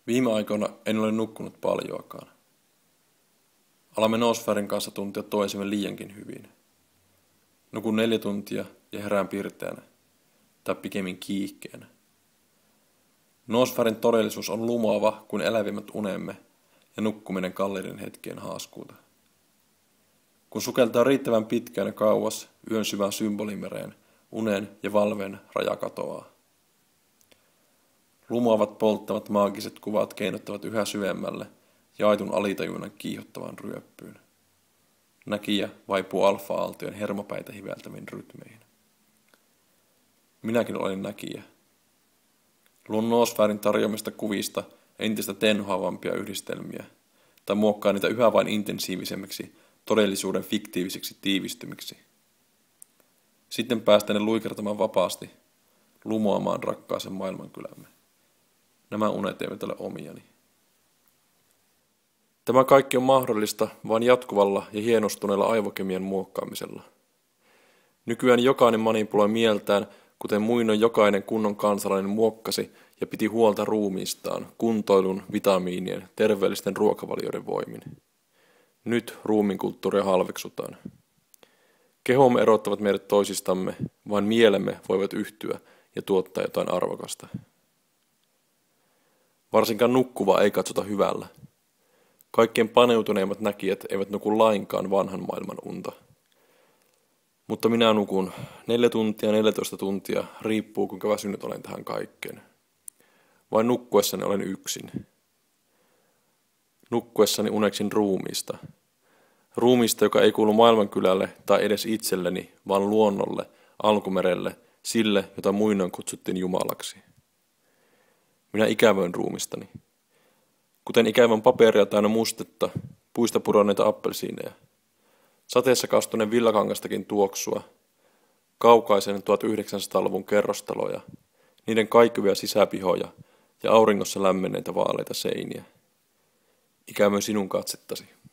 Viime aikoina en ole nukkunut paljoakaan. Alamme Noosfärin kanssa tuntea toisemme liiankin hyvin. Nukun 4 tuntia ja herään pirteänä, tai pikemmin kiihkeänä. Noosfärin todellisuus on lumoava kuin elävimmät unemme ja nukkuminen kalliiden hetkien haaskuuta. Kun sukeltaa riittävän pitkään ja kauas yön syvään symbolimereen, unen ja valveen raja katoaa. Lumoavat polttavat maagiset kuvat keinottavat yhä syvemmälle jaetun alitajunnan kiihottavaan ryöppyyn. Näkijä vaipuu alfa-aaltojen hermopäitä hiveltäviin rytmeihin. Minäkin olin näkijä. Luon Noosfärin tarjoamista kuvista entistä tenhoavampia yhdistelmiä, tai muokkaa niitä yhä vain intensiivisemmiksi, todellisuuden fiktiivisiksi tiivistymiksi. Sitten päästään ne luikertamaan vapaasti, lumoamaan rakkaaseen maailmankylämme. Nämä unet eivät ole omiani. Tämä kaikki on mahdollista vain jatkuvalla ja hienostuneella aivokemian muokkaamisella. Nykyään jokainen manipuloi mieltään, kuten muinoin jokainen kunnon kansalainen muokkasi ja piti huolta ruumiistaan, kuntoilun, vitamiinien, terveellisten ruokavalioiden voimin. Nyt ruumiinkulttuuria halveksutaan. Kehomme erottavat meidät toisistamme, vain mielemme voivat yhtyä ja tuottaa jotain arvokasta. Varsinkaan nukkuvaa ei katsota hyvällä. Kaikkein paneutuneimmat näkijät eivät nuku lainkaan vanhan maailman unta. Mutta minä nukun 4 tuntia, 14 tuntia, riippuu kuinka väsynyt olen tähän kaikkeen. Vain nukkuessani olen yksin. Nukkuessani uneksin ruumiista. Ruumiista, joka ei kuulu maailmankylälle tai edes itselleni, vaan luonnolle, alkumerelle, sille, jota muinoin kutsuttiin Jumalaksi. Minä ikävöin ruumistani. Kuten ikävän paperia täynnä mustetta, puista pudonneita appelsiineja. Sateessa kastuneen villakangastakin tuoksua, kaukaisen 1900-luvun kerrostaloja, niiden kaikuvia sisäpihoja ja auringossa lämmenneitä vaaleita seiniä. Ikävöin sinun katsettasi.